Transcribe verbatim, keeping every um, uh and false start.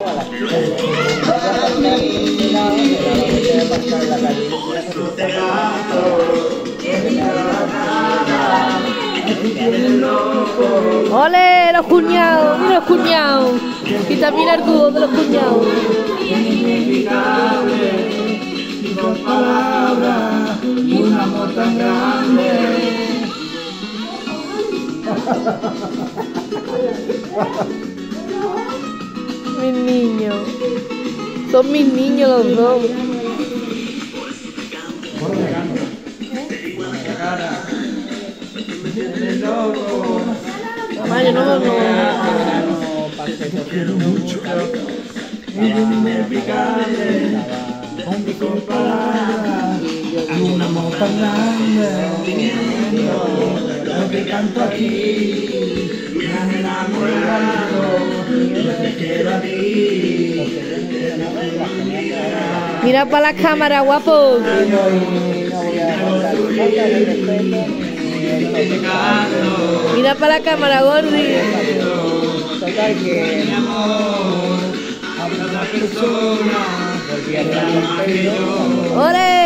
¡Ole! Los cuñados, mira los cuñados. Y también el dúo de los cuñados. Dos palabras y un amor tan grande. Mis niños. Son mis niños los dos. Mamá, yo no no. Quiero mucho. Inexplicable. Con palabras y un amor tan grande. Lo que canto aquí me han enamorado. Yo te quiero a ti. Mira para la cámara, guapo. Mira para la cámara, Gordi. Mi amor a otra persona. ¡Ole!